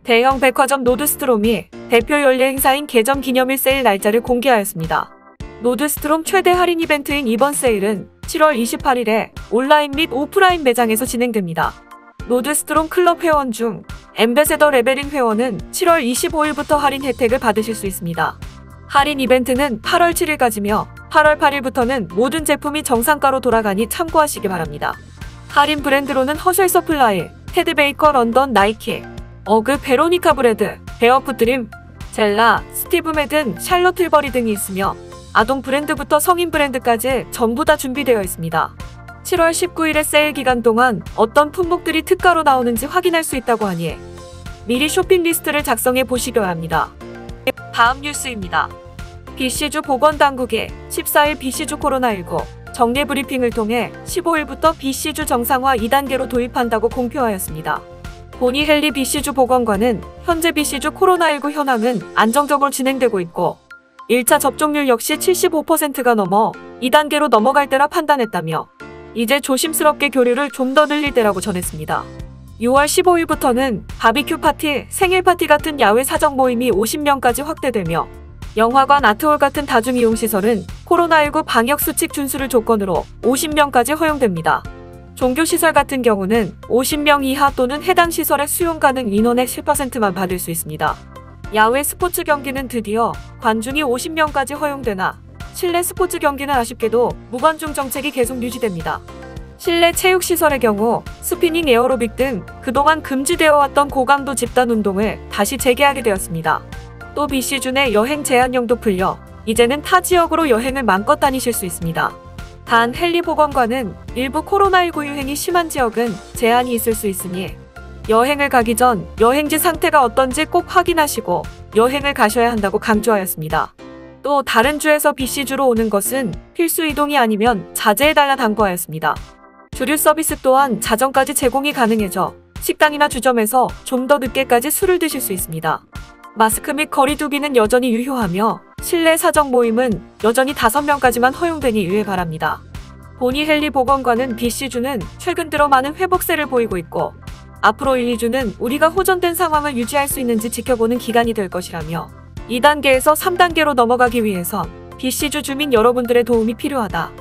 대형 백화점 노드스트롬이 대표 연례 행사인 개점 기념일 세일 날짜를 공개하였습니다. 노드스트롬 최대 할인 이벤트인 이번 세일은 7월 28일에 온라인 및 오프라인 매장에서 진행됩니다. 노드스트롬 클럽 회원 중 엠베세더 레벨인 회원은 7월 25일부터 할인 혜택을 받으실 수 있습니다. 할인 이벤트는 8월 7일까지며 8월 8일부터는 모든 제품이 정상가로 돌아가니 참고하시기 바랍니다. 할인 브랜드로는 허쉘 서플라이, 테드 베이커 런던 나이키, 어그 베로니카 브레드, 베어풋 드림, 젤라, 스티브 매든, 샬롯 틸버리 등이 있으며 아동 브랜드부터 성인 브랜드까지 전부 다 준비되어 있습니다. 7월 19일의 세일 기간 동안 어떤 품목들이 특가로 나오는지 확인할 수 있다고 하니 미리 쇼핑 리스트를 작성해 보시겨야 합니다. 다음 뉴스입니다. BC주 보건당국이 14일 BC주 코로나19 정례 브리핑을 통해 15일부터 BC주 정상화 2단계로 도입한다고 공표하였습니다. 보니 헨리 BC주 보건관은 현재 BC주 코로나19 현황은 안정적으로 진행되고 있고 1차 접종률 역시 75%가 넘어 2단계로 넘어갈 때라 판단했다며 이제 조심스럽게 교류를 좀 더 늘릴 때라고 전했습니다. 6월 15일부터는 바비큐 파티, 생일 파티 같은 야외 사적 모임이 50명까지 확대되며 영화관, 아트홀 같은 다중이용시설은 코로나19 방역수칙 준수를 조건으로 50명까지 허용됩니다. 종교시설 같은 경우는 50명 이하 또는 해당 시설의 수용 가능 인원의 10%만 받을 수 있습니다. 야외 스포츠 경기는 드디어 관중이 50명까지 허용되나 실내 스포츠 경기는 아쉽게도 무관중 정책이 계속 유지됩니다. 실내 체육시설의 경우 스피닝, 에어로빅 등 그동안 금지되어 왔던 고강도 집단 운동을 다시 재개하게 되었습니다. 또 BC주 내 여행 제한령도 풀려 이제는 타 지역으로 여행을 마음껏 다니실 수 있습니다. 단 헨리 보건관은 일부 코로나19 유행이 심한 지역은 제한이 있을 수 있으니 여행을 가기 전 여행지 상태가 어떤지 꼭 확인하시고 여행을 가셔야 한다고 강조하였습니다. 또 다른 주에서 BC주로 오는 것은 필수 이동이 아니면 자제해달라 당부하였습니다. 주류 서비스 또한 자정까지 제공이 가능해져 식당이나 주점에서 좀 더 늦게까지 술을 드실 수 있습니다. 마스크 및 거리 두기는 여전히 유효하며 실내 사적 모임은 여전히 5명까지만 허용되니 유의 바랍니다. 보니 헨리 보건관은 BC주는 최근 들어 많은 회복세를 보이고 있고 앞으로 1, 2주는 우리가 호전된 상황을 유지할 수 있는지 지켜보는 기간이 될 것이라며 2단계에서 3단계로 넘어가기 위해선 BC주 주민 여러분들의 도움이 필요하다.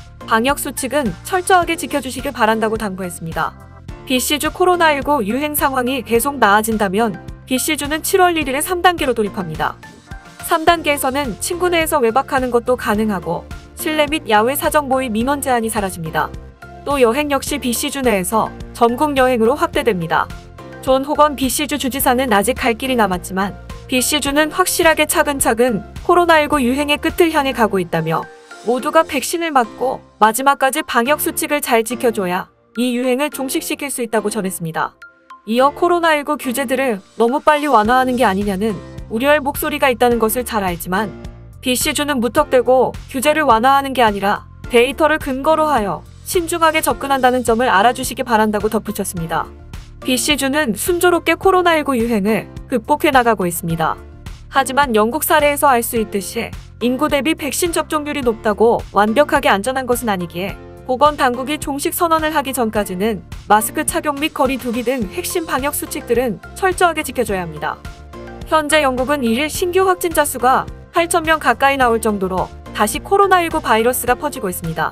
방역수칙은 철저하게 지켜주시길 바란다고 당부했습니다. BC주 코로나19 유행 상황이 계속 나아진다면 BC주는 7월 1일에 3단계로 돌입합니다. 3단계에서는 친구 내에서 외박하는 것도 가능하고 실내 및 야외 사적 모임 민원 제한이 사라집니다. 또 여행 역시 BC주 내에서 전국 여행으로 확대됩니다. 존 호건 BC주 주지사는 아직 갈 길이 남았지만 BC주는 확실하게 차근차근 코로나19 유행의 끝을 향해 가고 있다며 모두가 백신을 맞고 마지막까지 방역수칙을 잘 지켜줘야 이 유행을 종식시킬 수 있다고 전했습니다. 이어 코로나19 규제들을 너무 빨리 완화하는 게 아니냐는 우려의 목소리가 있다는 것을 잘 알지만 BC주는 무턱대고 규제를 완화하는 게 아니라 데이터를 근거로 하여 신중하게 접근한다는 점을 알아주시기 바란다고 덧붙였습니다. BC주는 순조롭게 코로나19 유행을 극복해 나가고 있습니다. 하지만 영국 사례에서 알 수 있듯이 인구 대비 백신 접종률이 높다고 완벽하게 안전한 것은 아니기에 보건당국이 종식 선언을 하기 전까지는 마스크 착용 및 거리 두기 등 핵심 방역 수칙들은 철저하게 지켜줘야 합니다. 현재 영국은 1일 신규 확진자 수가 8,000명 가까이 나올 정도로 다시 코로나19 바이러스가 퍼지고 있습니다.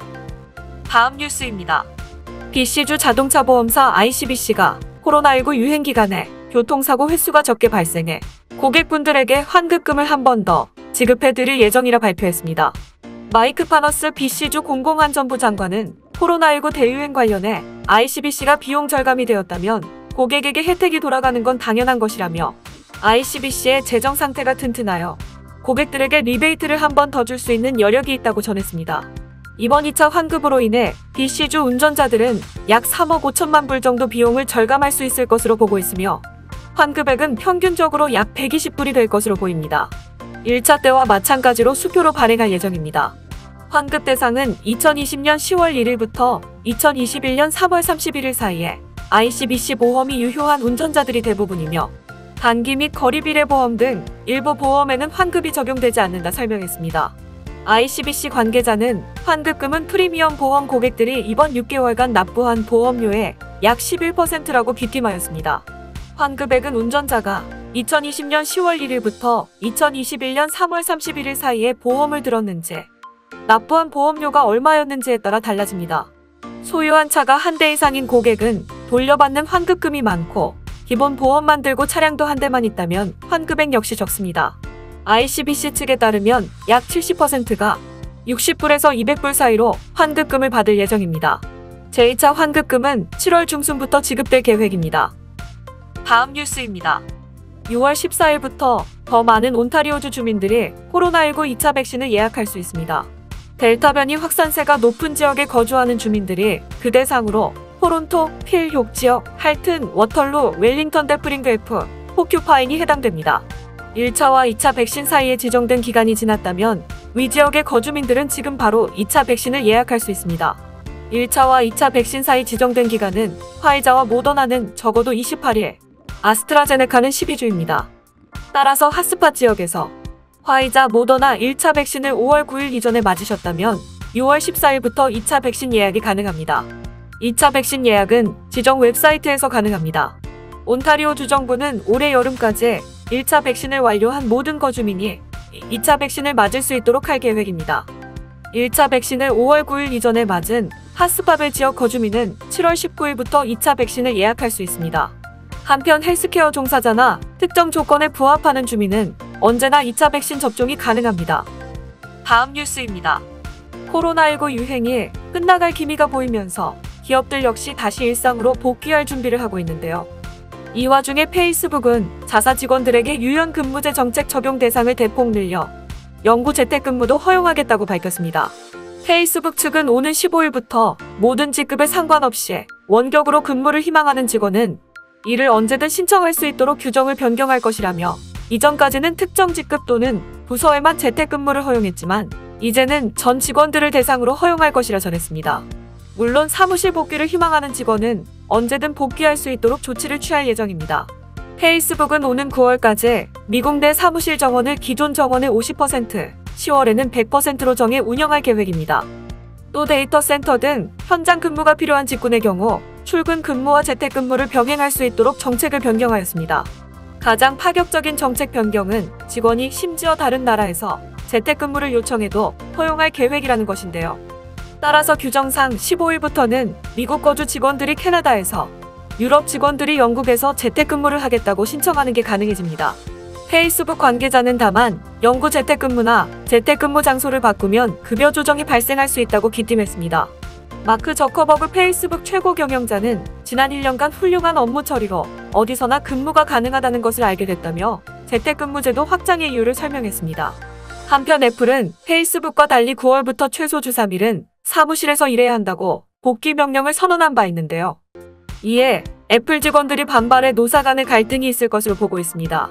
다음 뉴스입니다. BC주 자동차 보험사 ICBC가 코로나19 유행 기간에 교통사고 횟수가 적게 발생해 고객분들에게 환급금을 한 번 더 지급해드릴 예정이라 발표했습니다. 마이크 파너스 BC주 공공안전부 장관은 코로나19 대유행 관련해 ICBC가 비용 절감이 되었다면 고객에게 혜택이 돌아가는 건 당연한 것이라며 ICBC의 재정 상태가 튼튼하여 고객들에게 리베이트를 한 번 더 줄 수 있는 여력이 있다고 전했습니다. 이번 2차 환급으로 인해 BC주 운전자들은 약 3억 5천만 불 정도 비용을 절감할 수 있을 것으로 보고 있으며 환급액은 평균적으로 약 120불이 될 것으로 보입니다. 1차 때와 마찬가지로 수표로 발행할 예정입니다. 환급 대상은 2020년 10월 1일부터 2021년 3월 31일 사이에 ICBC 보험이 유효한 운전자들이 대부분이며 단기 및 거리 비례 보험 등 일부 보험에는 환급이 적용되지 않는다 설명했습니다. ICBC 관계자는 환급금은 프리미엄 보험 고객들이 이번 6개월간 납부한 보험료의 약 11%라고 귀띔하였습니다. 환급액은 운전자가 2020년 10월 1일부터 2021년 3월 31일 사이에 보험을 들었는지, 납부한 보험료가 얼마였는지에 따라 달라집니다. 소유한 차가 한 대 이상인 고객은 돌려받는 환급금이 많고, 기본 보험만 들고 차량도 한 대만 있다면 환급액 역시 적습니다. ICBC 측에 따르면 약 70%가 60불에서 200불 사이로 환급금을 받을 예정입니다. 제2차 환급금은 7월 중순부터 지급될 계획입니다. 다음 뉴스입니다. 6월 14일부터 더 많은 온타리오주 주민들이 코로나19 2차 백신을 예약할 수 있습니다. 델타 변이 확산세가 높은 지역에 거주하는 주민들이 그 대상으로 토론토, 필욕 지역, 할튼, 워털루, 웰링턴 데프링그F, 포큐파인이 해당됩니다. 1차와 2차 백신 사이에 지정된 기간이 지났다면 위 지역의 거주민들은 지금 바로 2차 백신을 예약할 수 있습니다. 1차와 2차 백신 사이 지정된 기간은 화이자와 모더나는 적어도 28일, 아스트라제네카는 12주입니다. 따라서 핫스팟 지역에서 화이자, 모더나 1차 백신을 5월 9일 이전에 맞으셨다면 6월 14일부터 2차 백신 예약이 가능합니다. 2차 백신 예약은 지정 웹사이트에서 가능합니다. 온타리오 주정부는 올해 여름까지 1차 백신을 완료한 모든 거주민이 2차 백신을 맞을 수 있도록 할 계획입니다. 1차 백신을 5월 9일 이전에 맞은 핫스팟 지역 거주민은 7월 19일부터 2차 백신을 예약할 수 있습니다. 한편 헬스케어 종사자나 특정 조건에 부합하는 주민은 언제나 2차 백신 접종이 가능합니다. 다음 뉴스입니다. 코로나19 유행이 끝나갈 기미가 보이면서 기업들 역시 다시 일상으로 복귀할 준비를 하고 있는데요. 이 와중에 페이스북은 자사 직원들에게 유연 근무제 정책 적용 대상을 대폭 늘려 영구 재택근무도 허용하겠다고 밝혔습니다. 페이스북 측은 오는 15일부터 모든 직급에 상관없이 원격으로 근무를 희망하는 직원은 이를 언제든 신청할 수 있도록 규정을 변경할 것이라며, 이전까지는 특정 직급 또는 부서에만 재택근무를 허용했지만 이제는 전 직원들을 대상으로 허용할 것이라 전했습니다. 물론 사무실 복귀를 희망하는 직원은 언제든 복귀할 수 있도록 조치를 취할 예정입니다. 페이스북은 오는 9월까지 미국 내 사무실 정원을 기존 정원의 50%, 10월에는 100%로 정해 운영할 계획입니다. 또 데이터 센터 등 현장 근무가 필요한 직군의 경우 출근 근무와 재택근무를 병행할 수 있도록 정책을 변경하였습니다. 가장 파격적인 정책 변경은 직원이 심지어 다른 나라에서 재택근무를 요청해도 허용할 계획이라는 것인데요. 따라서 규정상 15일부터는 미국 거주 직원들이 캐나다에서, 유럽 직원들이 영국에서 재택근무를 하겠다고 신청하는 게 가능해집니다. 페이스북 관계자는 다만 영구 재택근무나 재택근무 장소를 바꾸면 급여 조정이 발생할 수 있다고 기팀했습니다. 마크 저커버그 페이스북 최고 경영자는 지난 1년간 훌륭한 업무 처리로 어디서나 근무가 가능하다는 것을 알게 됐다며 재택근무제도 확장의 이유를 설명했습니다. 한편 애플은 페이스북과 달리 9월부터 최소 주 3일은 사무실에서 일해야 한다고 복귀 명령을 선언한 바 있는데요. 이에 애플 직원들이 반발해 노사 간의 갈등이 있을 것으로 보고 있습니다.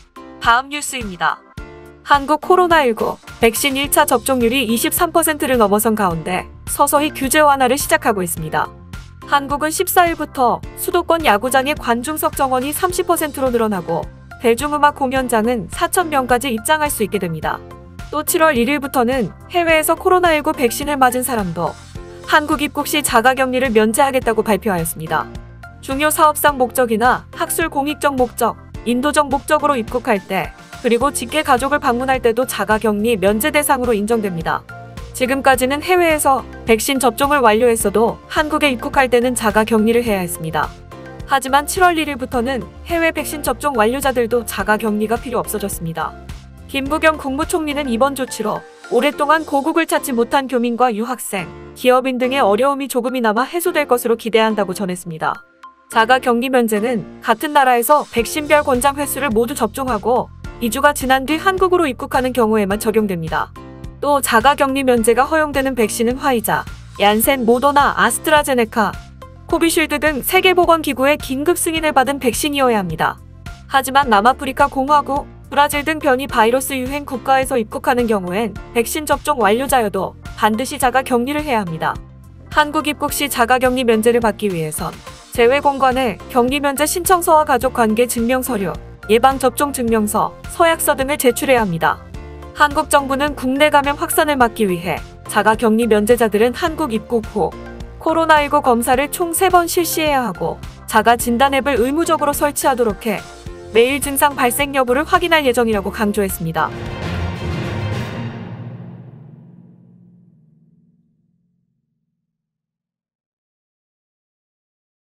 다음 뉴스입니다. 한국 코로나19 백신 1차 접종률이 23%를 넘어선 가운데 서서히 규제 완화를 시작하고 있습니다. 한국은 14일부터 수도권 야구장의 관중석 정원이 30%로 늘어나고 대중음악 공연장은 4,000명까지 입장할 수 있게 됩니다. 또 7월 1일부터는 해외에서 코로나19 백신을 맞은 사람도 한국 입국 시 자가격리를 면제하겠다고 발표하였습니다. 중요 사업상 목적이나 학술 공익적 목적, 인도적 목적으로 입국할 때, 그리고 직계 가족을 방문할 때도 자가격리 면제 대상으로 인정됩니다. 지금까지는 해외에서 백신 접종을 완료했어도 한국에 입국할 때는 자가격리를 해야 했습니다. 하지만 7월 1일부터는 해외 백신 접종 완료자들도 자가격리가 필요 없어졌습니다. 김부겸 국무총리는 이번 조치로 오랫동안 고국을 찾지 못한 교민과 유학생, 기업인 등의 어려움이 조금이나마 해소될 것으로 기대한다고 전했습니다. 자가격리 면제는 같은 나라에서 백신별 권장 횟수를 모두 접종하고 2주가 지난 뒤 한국으로 입국하는 경우에만 적용됩니다. 또 자가격리 면제가 허용되는 백신은 화이자, 얀센, 모더나, 아스트라제네카, 코비쉴드 등 세계보건기구의 긴급 승인을 받은 백신이어야 합니다. 하지만 남아프리카 공화국, 브라질 등 변이 바이러스 유행 국가에서 입국하는 경우엔 백신 접종 완료자여도 반드시 자가격리를 해야 합니다. 한국 입국 시 자가격리 면제를 받기 위해선 재외공관에 격리면제 신청서와 가족관계 증명서류, 예방접종 증명서, 서약서 등을 제출해야 합니다. 한국 정부는 국내 감염 확산을 막기 위해 자가격리 면제자들은 한국 입국 후 코로나19 검사를 총 3번 실시해야 하고 자가 진단 앱을 의무적으로 설치하도록 해 매일 증상 발생 여부를 확인할 예정이라고 강조했습니다.